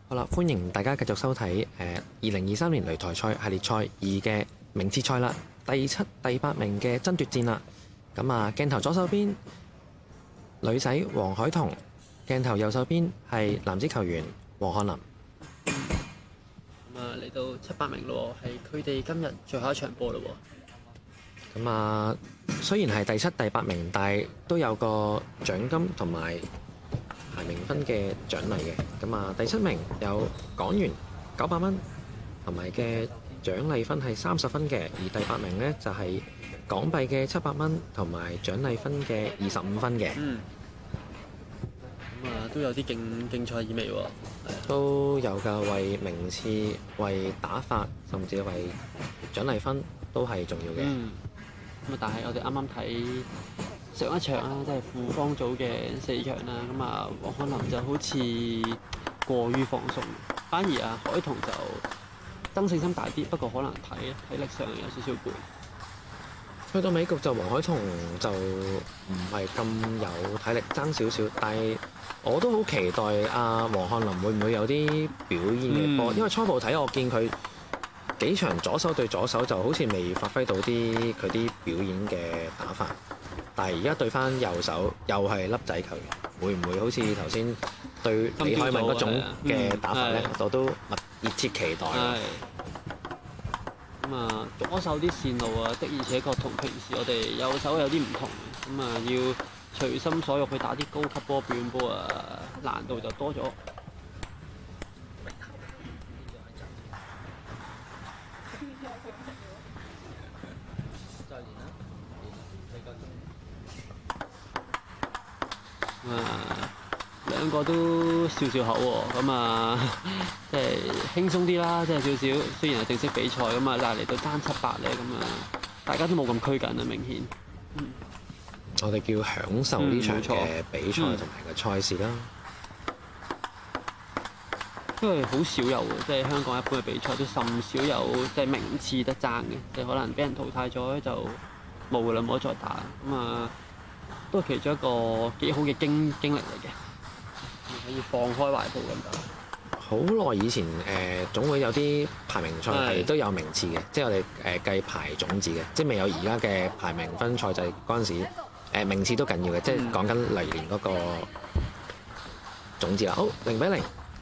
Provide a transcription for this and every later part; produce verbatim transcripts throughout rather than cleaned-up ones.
好啦，歡迎大家繼續收睇誒二零二三年擂台賽系列賽二嘅名次賽啦，第七、第八名嘅爭奪戰啦。咁啊，鏡頭左手邊女仔黃海彤，鏡頭右手邊係男子球員黃漢霖。 咁啊，嚟到七八名咯，係佢哋今日最後一場波咯喎。 咁啊，雖然係第七、第八名，但係都有個獎金同埋排名分嘅獎勵嘅。咁啊，第七名有港元九百蚊，同埋嘅獎勵分係三十分嘅。而第八名呢，就係港幣嘅七百蚊，同埋獎勵分嘅二十五分嘅。 嗯。咁啊，都有啲競競賽意味喎。 都有㗎，為名次、為打法，甚至為獎勵分都係重要嘅。 嗯。咁啊，但係我哋啱啱睇上一場啦，即係富方組嘅四強啦。咁啊，黃漢霖就好似過於放鬆，反而啊海彤就爭勝心大啲，不過可能體體力上有少少攰。 去到尾局就黃海彤就唔係咁有體力，爭少少。但係我都好期待阿黃漢霖會唔會有啲表演嘅波，嗯、因為初步睇我見佢幾場左手對左手就好似未發揮到啲佢啲表演嘅打法。但係而家對翻右手又係粒仔球員，會唔會好似頭先對李海文嗰種嘅打法咧？嗯、我都密熱切期待。 咁啊，左手啲線路啊，的而且確同平時我哋右手有啲唔同。咁啊，要隨心所欲去打啲高級波表演波啊，難度就多咗。啊，兩個都笑笑口喎，咁啊，即係輕鬆啲啦，即係少少。雖然係正式比賽咁啊，但係嚟到爭七八咧，咁啊，大家都冇咁拘謹啊，明顯。嗯、 我哋叫享受呢場嘅比賽同埋個賽事啦。 因為好少有即係香港一般嘅比賽都甚少有即係名次得爭嘅，即係可能俾人淘汰咗就冇㗎啦，冇得再打。咁啊，都係其中一個幾好嘅經經歷嚟嘅，可以放開懷抱咁打。 好耐以前誒、呃、總會有啲排名賽係都有名次嘅，即係我哋誒計排種子嘅，即係未有而家嘅排名分賽制嗰陣時，誒名次都緊要嘅，即係講緊嚟年嗰個種子啦。好，零比零。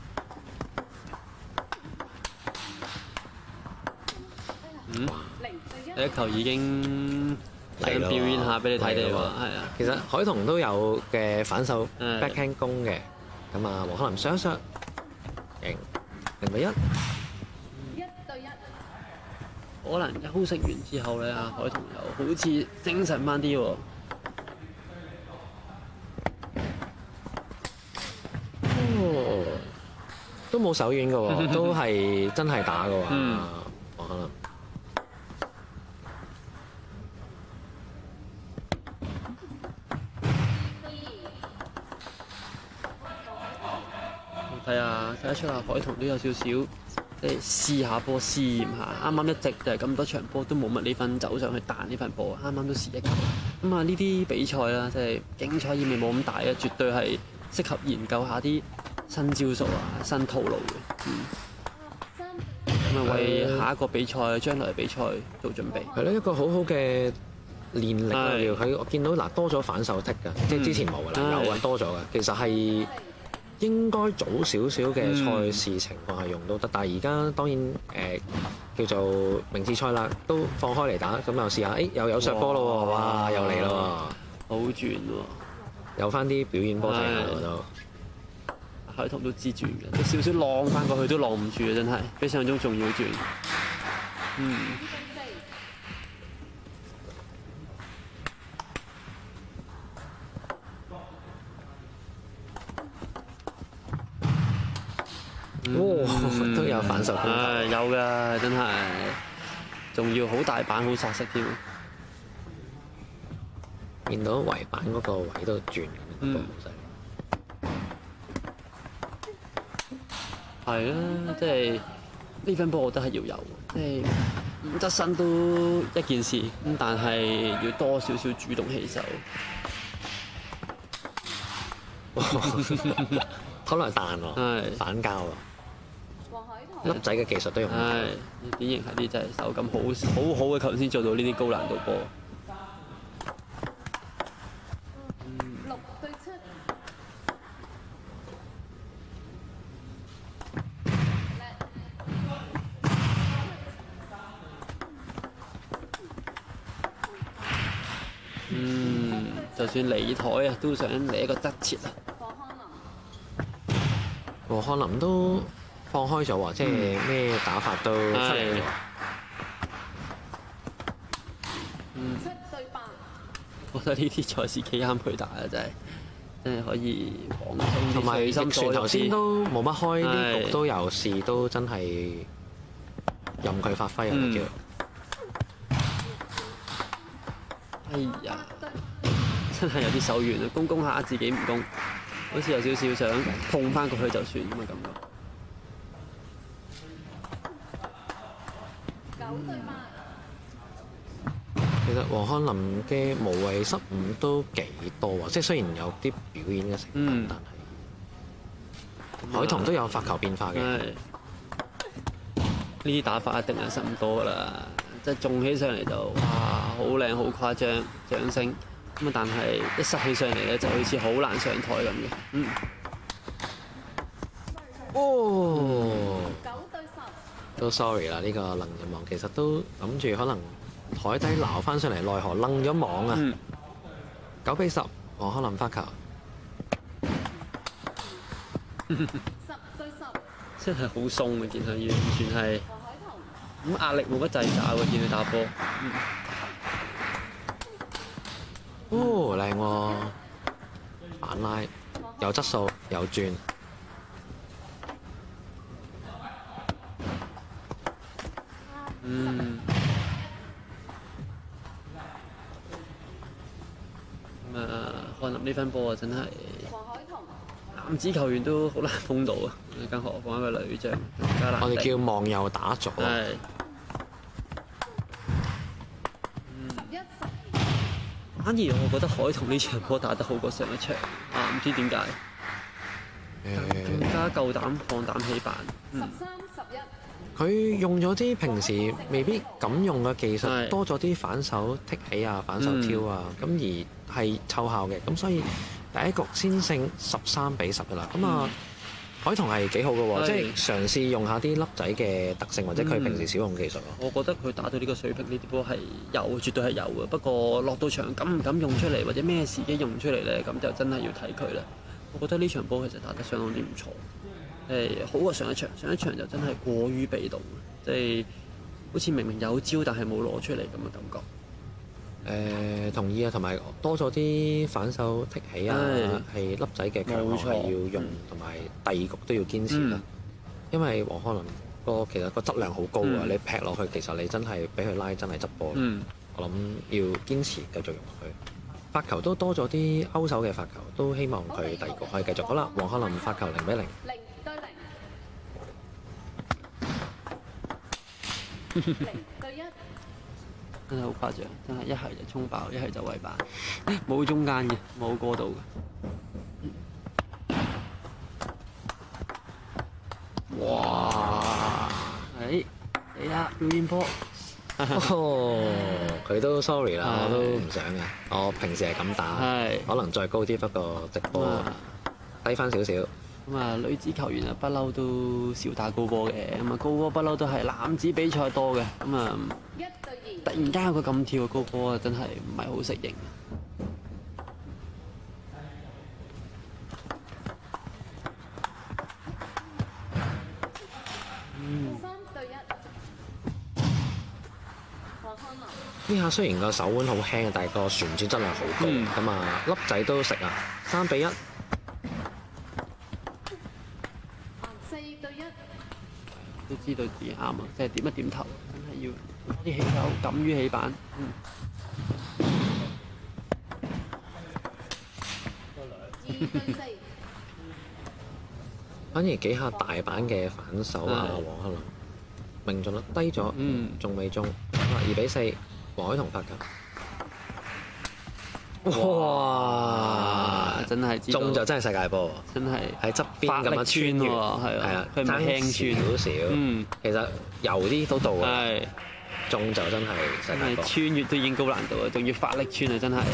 嗯，第一球已經想表演下俾你睇哋喎，係啊。 其實海彤都有嘅反手 backhand 攻嘅，咁啊黃漢霖上一上，贏零比一。一對一。 可能休息完之後咧，阿海彤又好似精神翻啲喎。 哦，都冇手軟嘅喎，都係真係打嘅喎， 嗯、 黃漢霖。 睇下睇得出啊，海彤都有少少即係試下波試驗下，啱啱一直就係咁多場波都冇乜呢份走上去彈呢份波，啱啱都試一球。咁啊呢啲比賽啦，即係競賽意味冇咁大嘅，絕對係適合研究下啲新招數啊、新套路嘅。嗯。咁啊為下一個比賽、將來比賽做準備。 係咯，一個好好嘅練力啊！佢我見到嗱多咗反手踢㗎，即係之前冇㗎啦，有啊多咗㗎。其實係應該早少少嘅賽事情況係用到得，但係而家當然誒、呃、叫做名次賽啦，都放開嚟打，咁又試下，誒、哎、又有削波咯喎，哇又嚟咯喎， 好轉喎， 有翻啲表演波睇下都。 海彤都知轉嘅，少少浪翻過去都浪唔住啊！真係比想像中仲要轉。嗯。 哇！都有反手攻擊， 啊有㗎，真係，仲要好大板，好殺食添。 見到圍板嗰個位都轉咁，個波好犀利。 係啦，即係呢分波，我覺得係要有，即係唔得身都一件事，咁但係要多少少主動起手。 可能彈喎， 係反交喎。 粒仔嘅技術都用唔到。 係典型係啲真係手感好好好嘅球員先做到呢啲高難度波。 六對七。 嗯，就算離台啊，都想嚟一個側切啊！ 黃漢林都放開咗喎，即係咩打法都出嚟咗。 嗯， 七對八。 我覺得呢啲賽事幾啱佢打啊，真係真係可以放鬆啲同埋水逆心再傳頭先都冇乜開啲係局，都有試，都真係任佢發揮啊！ 嗯叫哎呀，真係有啲手軟啊！攻攻下自己唔攻，好似有少少想碰翻過去就算咁嘅感覺。 九對八。 其實黃漢林嘅無謂失誤都幾多啊！即係雖然有啲表演嘅成分， 嗯但係海棠都有發球變化嘅。 係呢啲打法一定係失誤多㗎啦，即係中起上嚟就哇好靚好誇張掌聲咁啊！但係一失起上嚟咧就好似好難上台咁嘅。嗯， 哦， 九對十。 都 sorry 啦，呢個能人網其實都諗住可能台底撈翻上嚟，奈何掕咗網啊！ 嗯九比十，黃漢林發球。 十對十。 真係好鬆嘅，見佢完全係黃海棠。 咁壓力冇乜掣肘喎，見佢打波。嗯哦，靚喎，反拉有質素有轉。 嗯。咁啊，漢林呢分波啊，真係黃海棠。 男子球員都好難封到啊，更何況一個女將更加難我哋定叫望右打左。 係一十。 反而我覺得海棠呢場波打得好過上一場啊，唔知點解更誒， 加夠膽放膽起板。 十嗯， 三十一。 佢用咗啲平時未必敢用嘅技術， 係多咗啲反手剔起啊、反手挑啊，咁、而係奏效嘅。咁所以第一局先勝十三比十噶啦。咁啊，海棠係幾好嘅喎， 係即係嘗試用下啲粒仔嘅特性，或者佢平時少用技術咯。 我覺得佢打到呢個水平，呢啲波係有，絕對係有嘅。不過落到場敢唔敢用出嚟，或者咩時機用出嚟咧，咁就真係要睇佢啦。我覺得呢場波其實打得相當之唔錯，誒好過上一場。上一場就真係過於被動，即係好似明明有招，但係冇攞出嚟咁嘅感覺。 誒、同意啊，同埋多咗啲反手剔起啊，係粒仔嘅強項冇錯係要用， 嗯同埋第二局都要堅持啦。 嗯因為黃漢林個其實個質量好高啊， 嗯你劈落去其實你真係俾佢拉真係執波。 嗯， 我諗要堅持繼續用落去。發球都多咗啲勾手嘅發球，都希望佢第二局可以繼續。好啦，黃漢林發球零比零。 零對零。零對一。 真係好誇張，真係一係就衝爆，一係就圍板，冇中間嘅，冇過度嘅。哇！誒，你啊，表演波， 哦，佢都 sorry 啦， 係我都唔想嘅。我平時係咁打， 係可能再高啲，不過直播啊低翻少少。 咁啊，女子球員啊，不嬲都少打高波嘅，咁啊高波不嬲都係男子比賽多嘅，咁啊一對二。 突然間有個咁跳嘅高波啊，真係唔係好適應。 三對一。黃漢林。 呢下雖然個手腕好輕，但係個旋轉質量好高， 嗯咁啊、粒仔都食啊，三比一。 四對一。 都知道自己啱啊，即係點一點頭，真係要多啲起手，敢於起板。嗯， 二對四。 反而幾下大板嘅反手啊， 係黃漢林命中率低咗， 嗯仲未中，啊二比四，黃海棠發球。哇！ 真係知道中就真係世界波， 真係喺側邊咁樣穿越， 喎，係係啊， 佢唔係輕穿少少， 嗯， 其實游啲都到嘅， 係中就真係世真係界波。 穿越都已經高難度啊，仲要發力穿啊，真係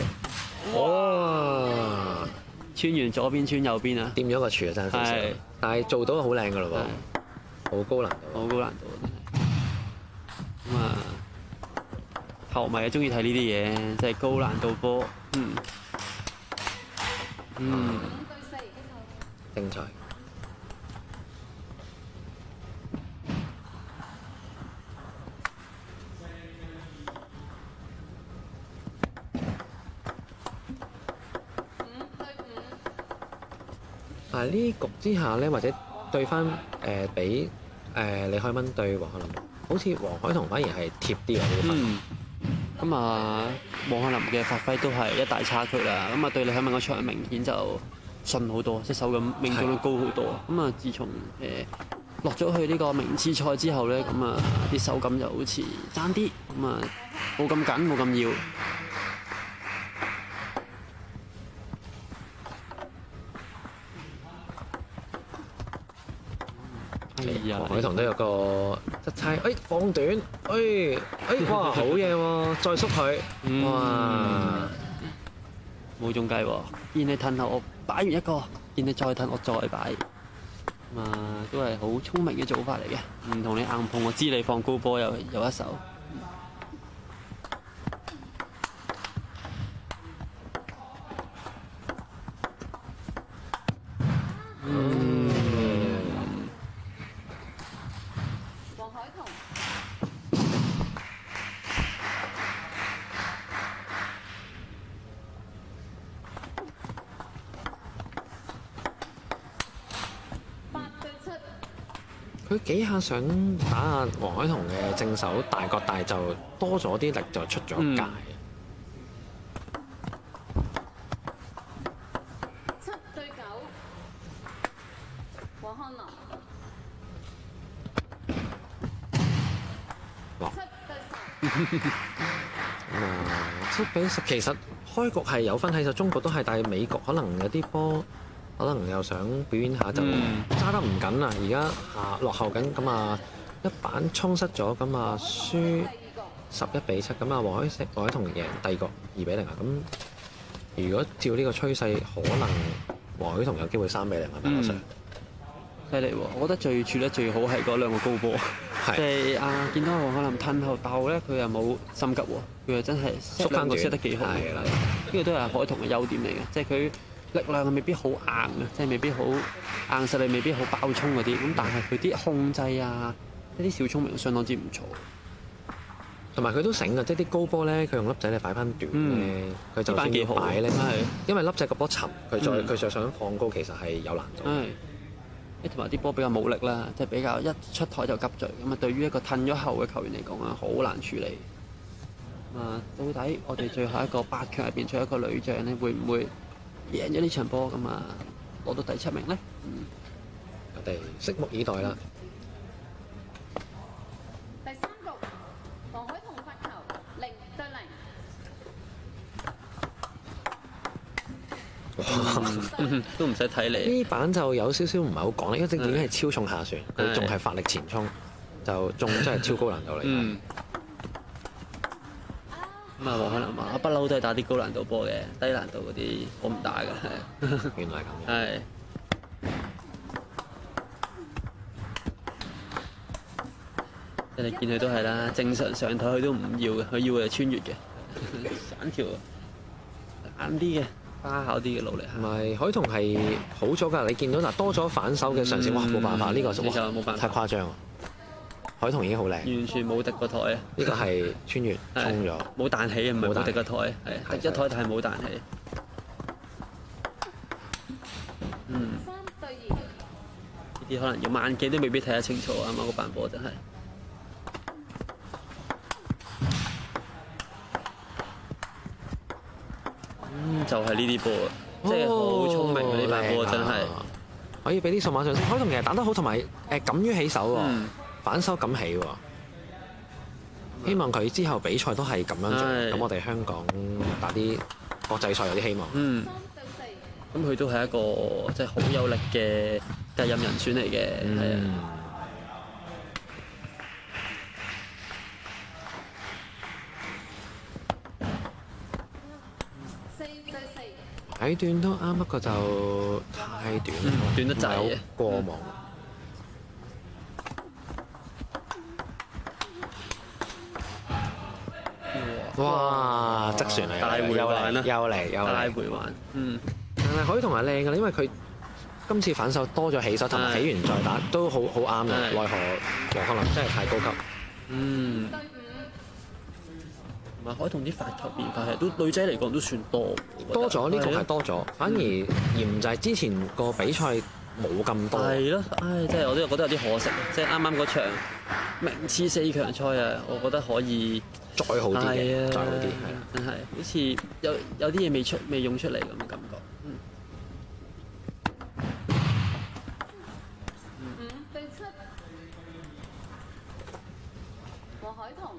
哇！ 穿完左邊穿右邊啊， 掂咗個柱啊，爭少少係， 但係做到好靚噶咯係喎，好高難度。 好高難度啊，真係咁啊！球迷啊，中意睇呢啲嘢，即係高難度波，嗯嗯。 五對四， 精彩。 五對五， 但係呢局之下咧，或者對翻誒俾誒李海文對黃海林，好似黃海彤反而係貼啲啊呢啲分。 嗯，咁啊，黃海林嘅發揮都係一大差距啦。咁啊，對李海文嗰場明顯就順好多，即係手感命中率高好多。咁啊，自從誒落咗去呢個名次賽之後咧，咁啊啲手感就好似爭啲，咁啊冇咁緊，冇咁要。哎呀黃海彤都有個側猜，誒放短，誒誒哇好嘢喎，再縮佢， 嗯哇！ 冇中計喎，見你褪後我擺完一個，見你再褪我再擺，咁啊都係好聰明嘅做法嚟嘅，唔同你硬碰，我知你放高波有有一手。嗯， 黃海彤，八對七， 佢幾下想打下黃海彤嘅正手大角，但係就多咗啲力就出咗界。 七對九，黃漢林， 哇七對十， 咁啊，七比十其實開局係有分喺就中局都係，但係美國可能有啲波可能又想表演下就嗯揸得唔緊啊！而家啊落後緊，咁啊一板衝失咗，咁啊輸第二個， 十一比七，咁啊黃海黃海彤贏第二局二比零啊！咁如果照呢個趨勢，可能黃海彤有機會三比零啊！大家上犀利喎！我覺得最處得最好係嗰兩個高波，即係係啊見到黃海林褪後鬥咧，佢又冇心急喎，佢又真係縮返短 set 得幾好， 係啦呢個都係海彤嘅優點嚟嘅，即係佢力量係未必好硬嘅，即係未必好硬實力，未必好爆衝嗰啲，咁但係佢啲控制啊，一啲小聰明相當之唔錯。 同埋佢都醒啊！即係啲高波咧，佢用粒仔嚟擺翻短咧， 嗯佢就算要擺幾好擺咧， 係因為粒仔個波沉，佢再嗯佢就想放高，其實係有難度。 係，誒同埋啲波比較冇力啦，即係比較一出台就急墜，咁啊對於一個褪咗後嘅球員嚟講啊，好難處理。咁啊，到底我哋最後一個八強入邊，最後一個女將咧，會唔會贏咗呢場波咁啊，攞到第七名咧？嗯， 我哋拭目以待啦。 第三局，黃海彤發球，零對零， 嗯都唔使睇你。 呢版就有少少唔係好講啦，因為已經係超重下旋，佢仲係發力前衝，就仲真係超高難度嚟。 嗯。咁啊，黃海林話：不嬲都係打啲高難度波嘅，低難度嗰啲我唔打嘅，係。 原來係咁嘅。 係。即係你見佢都係啦，正常上台佢都唔要嘅，佢要嘅係穿越嘅，散條硬啲嘅、花巧啲嘅努力同埋海彤係好咗㗎，你見到嗱多咗反手嘅嘗試，哇冇辦法，呢個呢就冇辦法太誇張啊！海彤已經好靚， 完全冇敵過台啊！ 呢個係穿越係衝咗。 冇彈起啊，唔係冇彈冇敵過台，係係敵一台但係冇彈起。嗯， 三對二， 呢啲可能要慢鏡都未必睇得清楚啊嘛，嗰版波真係。嗯，就係呢啲波啊，即係好聰明啊！呢版波真係。 靚啊可以俾啲數碼上先。海彤其實打得好，同埋誒敢於起手喎， 嗯反手敢起喎。希望佢之後比賽都係咁樣做， 係咁我哋香港打啲國際賽有啲希望。 嗯， 三對四， 咁佢都係一個即係好有力嘅繼任人選嚟嘅，係啊、 嗯， 四對四， 擺段都啱，不過就太短啦， 嗯短得滯唔係嘅好過網。哇！側旋嚟， 大回又環啦嚟，又嚟，又嚟。 大回環，嗯， 但係海童係靚㗎啦，因為佢今次反手多咗起手，同埋起完再打都好好啱嘅。 係奈何黃漢林真係太高級。 嗯， 對五， 同埋海童啲發球變化其實都女仔嚟講都算多，我覺得多咗呢個係係多咗，反而嫌就係之前個比賽冇咁多。 係咯，唉，真係我都覺得有啲可惜，即係啱啱嗰場名次四強賽啊，我覺得可以再好啲嘅， 係啊， 再好啲係。 真係好似有有啲嘢未出未用出嚟咁嘅感覺。嗯五對七，黃海彤，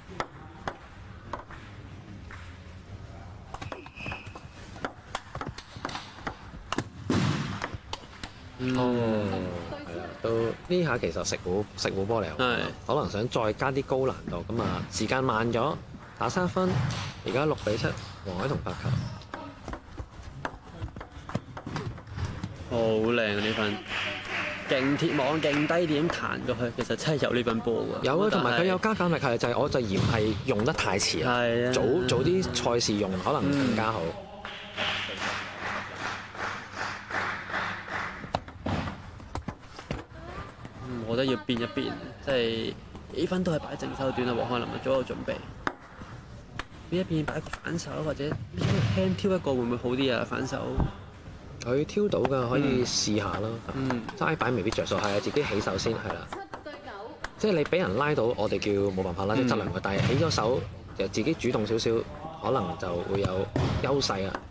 哦， 對係啦， 七， 都呢下其實食糊食糊波嚟， 係可能想再加啲高難度，咁啊時間慢咗，打三分，而家六比七，黃海彤發球， 好靚啊呢份，勁鐵網勁低點彈過去，其實真係有呢份波㗎。 有啊，同埋佢有但係加減力係就係我就嫌係用得太遲啊， 係啊， 早早啲賽事用可能更加好。 嗯我覺得要變一變，即係幾分都係擺正手段啊！黃漢林就早有準備，變一變擺個反手或者輕挑一個會唔會好啲啊？反手， 佢挑到㗎，可以試下啦。 嗯， 齋擺未必着數，係啊，自己起手先係啦。 七對九， 即係你俾人拉到，我哋叫冇辦法啦，即係質量嘅。但係起咗手，就自己主動少少，可能就會有優勢啊。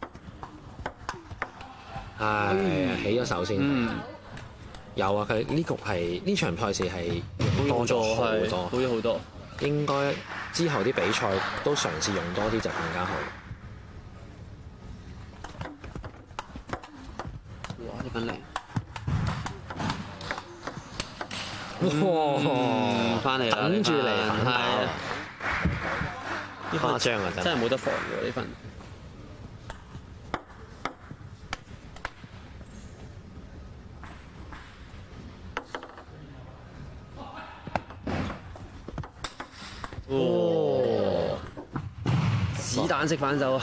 係起咗手先。 嗯， 有啊，佢呢局係呢場賽事係用多咗好係多， 好咗好多。 應該之後啲比賽都嘗試用多啲就更加好。 哇！呢份靚， 哇！ 翻嚟啦， 等住嚟反打係啊啊，誇張啊真係真係冇得防喎呢份。 哦， 子彈式反手啊！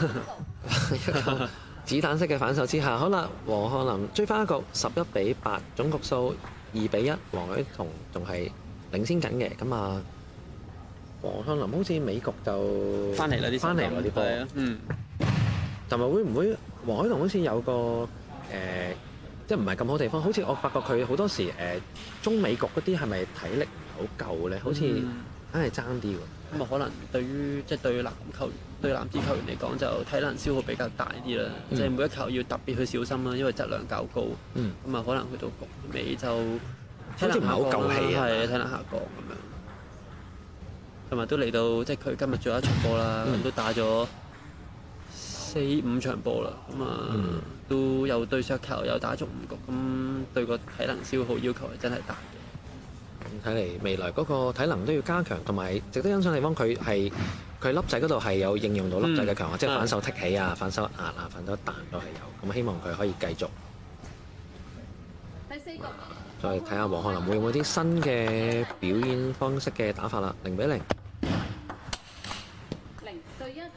子彈式嘅反手之下，好啦，黃漢林追翻一局，十一比八，總局數二比一，黃海彤仲係領先緊嘅。咁啊，黃漢林好似尾局就翻嚟啦啲翻嚟喎啲波， 係啊，嗯， 同埋會唔會黃海彤好似有個誒、呃即係唔係咁好地方？好似我發覺佢好多時誒、呃、中美局嗰啲係咪體力唔好夠咧？好似硬係爭啲喎。 咁啊，可能對於即係對男球員對男子球員嚟講，就體能消耗比較大啲啦。 嗯即係每一球要特別去小心啦，因為質量較高。 嗯， 咁啊，可能去到局尾就好似唔係好夠氣啊係體能下降咁樣。同埋都嚟到即係佢今日最後一場波啦，咁、 嗯都打咗四五場波啦。咁啊， 嗯都有對削球，又打足五局，咁對個體能消耗要求係真係大嘅。 咁睇嚟未來嗰個體能都要加強，同埋值得欣賞地方，佢係佢粒仔嗰度係有應用到粒仔嘅強項， 嗯即係反手剔起啊、反手壓啊、反手彈都係有。咁希望佢可以繼續。 第四局， 再睇下黃漢林會唔會有啲新嘅表演方式嘅打法啦，零比零。 零對一，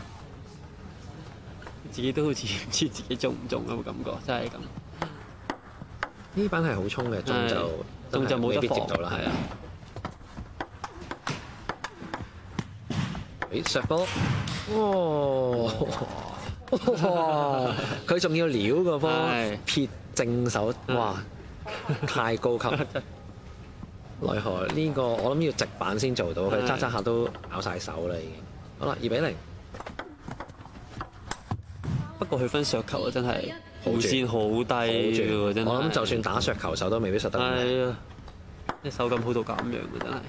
自己都好似唔知自己中唔中咁嘅感覺，真係咁。 呢班係好衝嘅，中就中就冇得未必接防到啦，係啊。誒削波，哇！哇！佢仲要撩個波係撇正手，哇！太高級。奈何呢個我諗要直板先做到，佢揸揸下都咬晒手啦已經。好啦，二比零。 不過佢分削球啊，真係好住弧線好低嘅喎，真係。 我諗就算打削球手都未必削得咁靚。 係啊，啲手感好到咁樣嘅真係。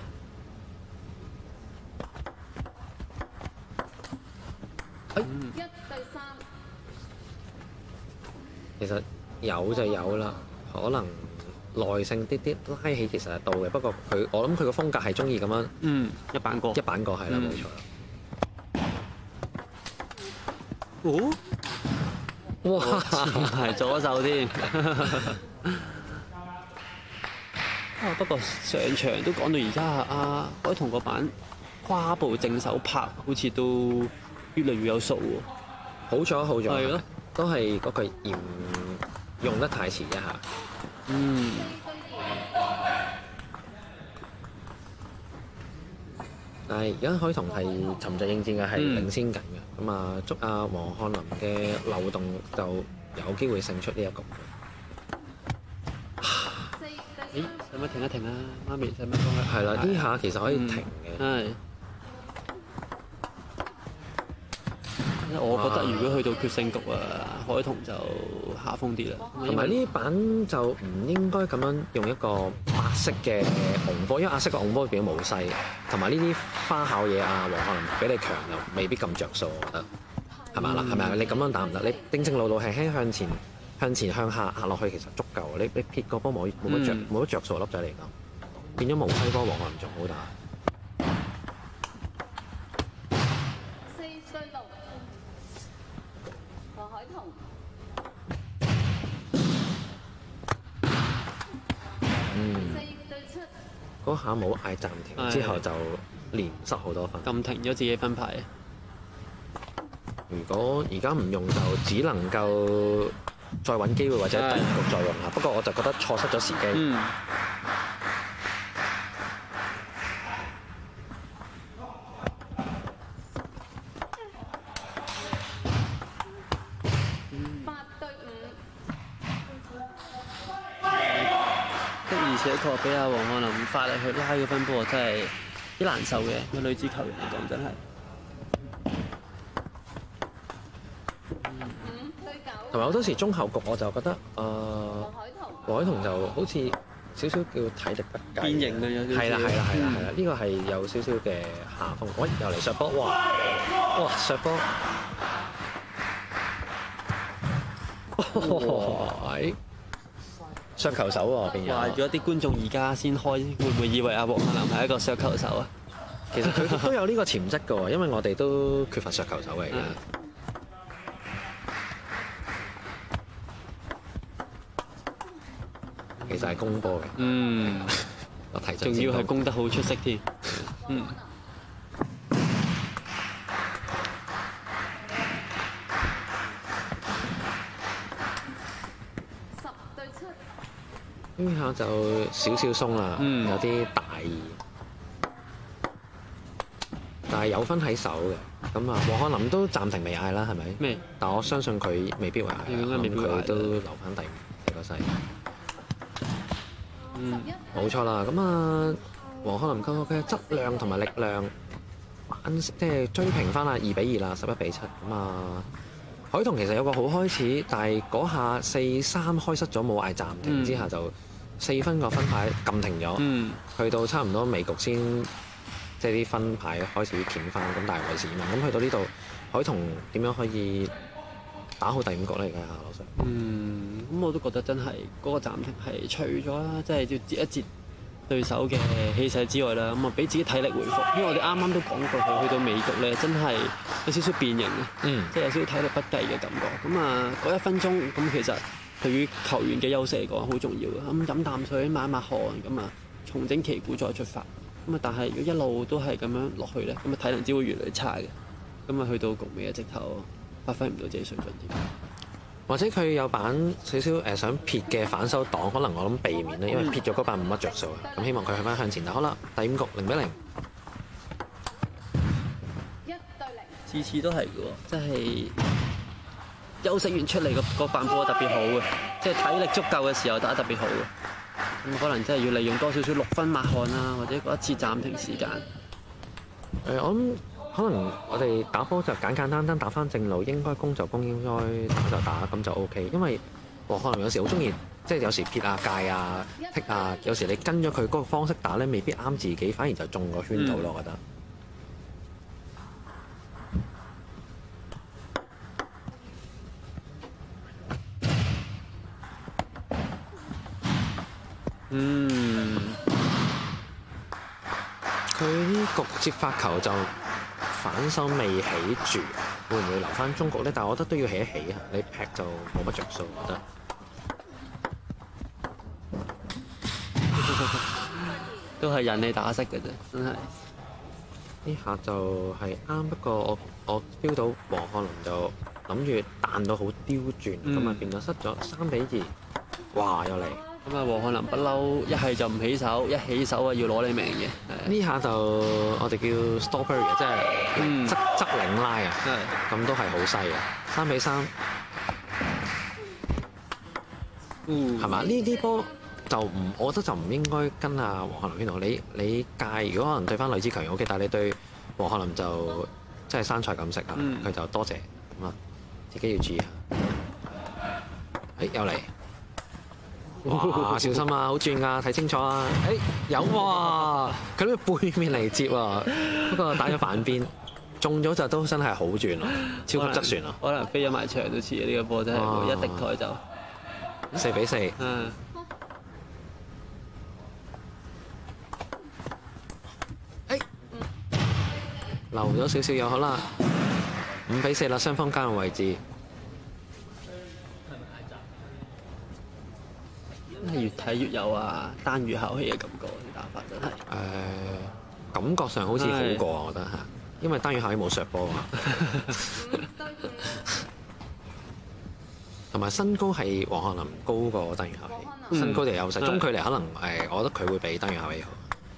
一對三， 其實有就有啦，可能耐性啲啲拉起其實係到嘅，不過佢我諗佢個風格係中意咁樣嗯，一板過。 一板過係啦， 嗯冇錯啦。 哦， 哇！ 係左手添。啊，不過上場都講到而家啊，海彤個板跨步正手拍，好似都越嚟越有數喎。 好咗好咗， 係咯， 都係嗰句嫌用得太遲一下。 嗯， 但係而家海彤係沉着應戰嘅，係領先緊嘅。咁啊、祝阿黃漢林嘅漏洞就有機會勝出呢一局。 咦，使乜停一停啊？媽咪，使乜幫佢？ 係啦，呢下其實可以停嘅。 係。我覺得如果去到決勝局啊，海彤就下風啲啦。 同埋呢板就唔應該咁樣用一個白色嘅紅波，因為亞色嘅紅波變咗冇勢，同埋呢啲花巧嘢啊，黃漢林比你強又未必咁着數，我覺得係咪啦？係咪啊？你咁樣打唔得，你定正路路輕輕向前、向前向下壓落去，其實足夠。你你撇個波冇冇乜着冇乜着數粒仔嚟講，變咗無西波，黃漢林仲好打。 四對六，黃海彤。 嗯， 四對七， 嗰下冇嗌暫停之後就連失好多分。 撳停咗自己分牌。 如果而家唔用就只能夠再揾機會或者第二局再用下。不過我就覺得錯失咗時機。 嗯。 八對五， 的而且確俾阿黃漢林發力去拉嗰分波，真係幾難受嘅。個女子球員嚟講，真係。 五對九， 同埋好多時中後局我就覺得誒、 黃呃， 海彤。 黃海彤就好似少少叫體力不繼。 變形嘅有少少係啦係啦係啦係啦，呢個係有少少嘅下風。喂，又嚟削波，哇哇削波！哇！削球手喎，變話咗。 咗啲觀眾而家先開，會唔會以為阿黃漢林係一個削球手啊？ 其實佢都有呢個潛質嘅喎，因為我哋都缺乏削球手嘅而家。其實係攻波嘅， 嗯， 我提仲要係攻得好出色添。嗯。 十對七， 呢下就少少鬆啦， 嗯有啲大意，但係有分喺手嘅。咁啊，黃漢林都暫停未嗌啦，係咪？ 咩？ 但我相信佢未必會嗌， 應該未必會嗌佢都留翻第五第個勢。 嗯， 冇錯啦，咁啊，黃漢林佢嘅質量同埋力量，反即係追平翻啦，二比二啦，十一比七。咁啊，海彤其實有個好開始，但係嗰下四三開失咗冇嗌暫停之下就四分個分牌撳停咗， 嗯， 去到差唔多尾局先即係啲分牌開始捲翻，咁但係為時已晚。咁去到呢度，海彤點樣可以打好第五局咧？而家老實。 嗯，咁我都覺得真係嗰個暫停係除咗啦，即係要截一截對手嘅氣勢之外啦，咁啊俾自己體力回復。因為我哋啱啱都講過，佢去到尾局咧，真係有少少變形啊， 嗯， 即係有少少體力不繼嘅感覺。咁啊，嗰一分鐘咁其實對於球員嘅休息嚟講好重要嘅。咁飲啖水、抹一抹汗，咁啊重整旗鼓再出發。咁啊，但係如果一路都係咁樣落去咧，咁啊體能只會越嚟越差嘅。咁啊去到局尾嘅直頭發揮唔到自己水準添。 或者佢有板少少誒想撇嘅反手擋，可能我諗避免咧，因為撇咗嗰板冇乜着數啊。咁希望佢去翻向前打。好啦，第五局零比零， 一對零， 次次都係嘅喎，即係休息完出嚟個個板波特別好嘅，即係體力足夠嘅時候打得特別好嘅。咁可能真係要利用多少少六分抹汗啊，或者嗰一次暫停時間。 誒、我諗可能我哋打波就簡簡單單打翻正路，應該攻就攻，應該打就打，咁就 O K。因為黃漢林有時好中意，即係有時撇啊、界啊、剔啊，有時你跟咗佢嗰個方式打咧，未必啱自己，反而就中個圈度咯，我覺得。 嗯， 佢呢局接發球就反手未起住，會唔會留翻中局咧？但係我覺得都要起一起啊！你劈就冇乜着數，我覺得。 都係引你打識嘅啫，真係。 呢下就係啱，不過我我 feel 到黃漢林就諗住彈到好刁鑽，咁啊、 嗯、 變咗失咗三比二。哇！又嚟咁啊，黃漢林不嬲，一係就唔起手，一起手啊要攞你命嘅。 呢下就我哋叫 stopper 嘅，即係側側領拉啊， 係咁都係好細嘅。三比三，係嘛？呢啲波就唔，我覺得就唔應該跟阿黃漢林邊度。你你界如果可能對翻呂志強 OK，但係你對黃漢林就即係生菜咁食啊，佢、嗯、就多謝咁啊，自己要注意下。誒又嚟！哇！小心啊，好轉㗎，睇清楚啊！誒、欸、有喎，佢都背面嚟接喎，不過打咗反邊，中咗就都真係好轉咯，超級側旋咯， 可能飛咗埋牆都似啊！呢、這個波真係一滴台就四比四。 嗯。 誒，留咗少少又好啦，五比四啦，雙方交換位置。 越睇越有啊，單羽考氣嘅感覺，啲打法真係。誒、 呃，感覺上好似好過啊，我覺得嚇，因為單羽考氣冇削波啊，同埋身高係黃漢林高過單羽考氣，嗯、身高就有優勢，中距離可能誒，我覺得佢會比單羽考氣好。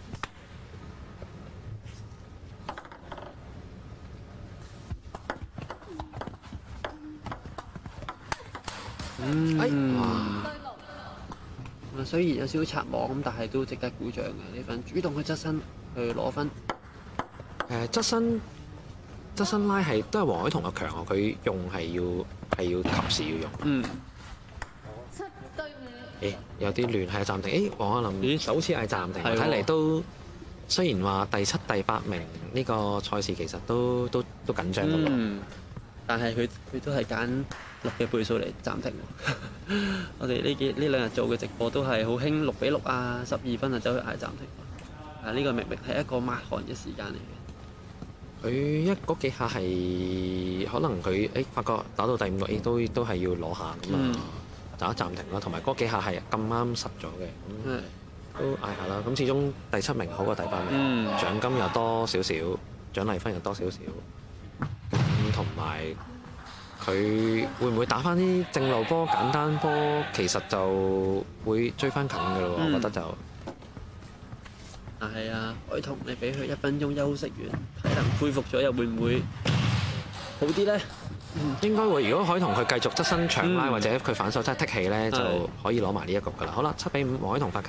嗯。 哎哇雖然有少少擦網咁，但係都值得鼓掌嘅呢份，主動去側身去攞分。 誒側身側身拉係都係黃海彤嘅強項，佢用係要係要及時要用。 嗯。 七對五。 誒有啲亂係暫停，誒黃漢林首次係暫停，睇嚟都雖然話第七、第八名呢個賽事其實都都都緊張嘅喎。 嗯。但係佢佢都係揀六嘅倍數嚟暫停。我哋呢幾呢兩日做嘅直播都係好興六比六啊，十二分啊走去嗌暫停。啊，呢個明明係一個抹汗嘅時間嚟嘅。 佢一嗰幾下係可能佢誒發覺打到第五個 A 都都係要攞下咁啊，打暫停啦。同埋嗰幾下係咁啱實咗嘅，咁都嗌下啦。咁始終第七名好過第八名， 嗯、獎金又多少少，獎勵分又多少少。咁同埋佢會唔會打翻啲正路波、簡單波？其實就會追翻近嘅咯，嗯、我覺得就。 但係啊，海彤，你俾佢一分鐘休息完，體能恢復咗，又會唔會好啲咧？ 嗯、應該會。如果海彤佢繼續側身長拉，嗯、或者佢反手真係剔起咧，就可以攞埋呢一局噶啦。好啦，七比五，黃海彤發球。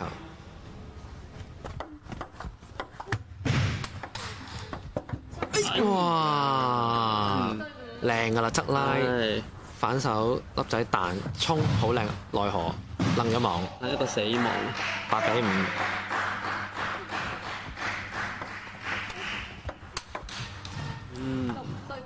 哇！靚噶啦，側拉反手粒仔彈衝，好靚，奈何掕咗網， 係一個死網， 八比五。 嗯，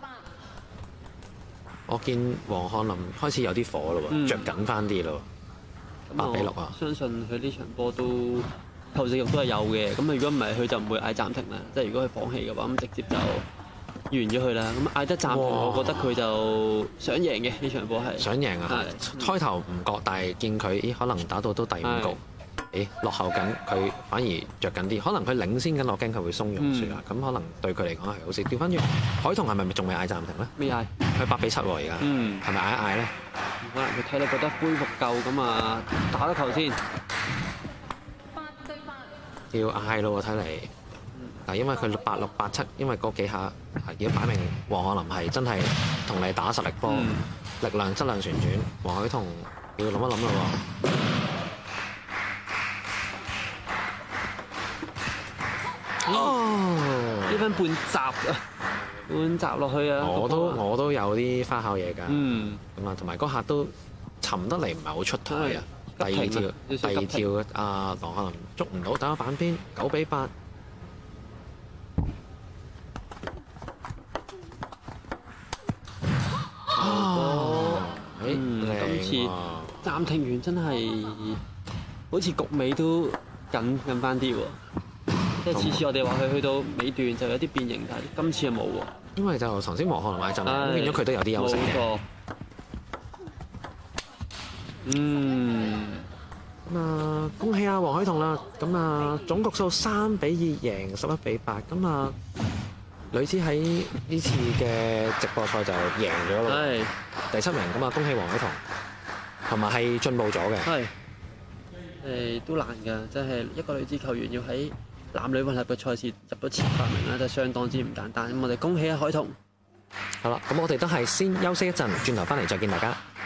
我見黃漢林開始有啲火咯喎，着緊翻啲咯，八比六啊！ 相信佢呢場波都投射欲都係有嘅。咁啊，如果唔係，佢就唔會嗌暫停啦。即係如果佢放棄嘅話，咁直接就完咗佢啦。咁嗌得暫停，我覺得佢就想贏嘅呢場波係。 想贏啊！開頭唔覺，但係見佢咦，可能打到都第五局。誒落後緊，佢反而着緊啲，可能佢領先緊，我驚佢會鬆容説啊，咁、嗯、可能對佢嚟講係好事。調翻轉，海彤係咪仲未嗌暫停咧？ 未嗌， 佢八比七喎而家，係咪嗌一嗌咧？ 可能佢睇到覺得恢復夠咁啊，打得球先。 八對八。 要嗌咯喎，睇嚟。嗱，因為佢八六八七，因為嗰幾下如果擺明黃漢林係真係同你打實力波，嗯、力量質量旋轉，黃海彤要諗一諗啦喎。哦， 呢分半閘啊，半閘落去啊！ 我都我都有啲花巧嘢㗎， 嗯， 咁啊，同埋嗰下都沉得嚟唔係好出台啊。第二跳，第二跳啊，黃漢林捉唔到，打板邊，九比八。 哦， 誒， 今次暫停完真係好似局尾都緊緊翻啲喎。即係次次我哋話佢去到尾段就有啲變形，但係今次又冇喎。 因為就頭先黃漢林買陣，咁變咗佢都有啲優勢嘅。 冇錯。嗯。 咁啊，恭喜啊黃海彤啦！咁啊，總局數三比二贏十一比八。咁啊，女子喺呢次嘅直播賽就贏咗咯， 係第七名。咁啊，恭喜黃海彤，同埋係進步咗嘅。 係。誒都難㗎，即係一個女子球員要喺男女混合嘅賽事入到前八名啦，真係相當之唔簡單。咁我哋恭喜啊海彤。 好啦，咁我哋都係先休息一陣，轉頭翻嚟再見大家。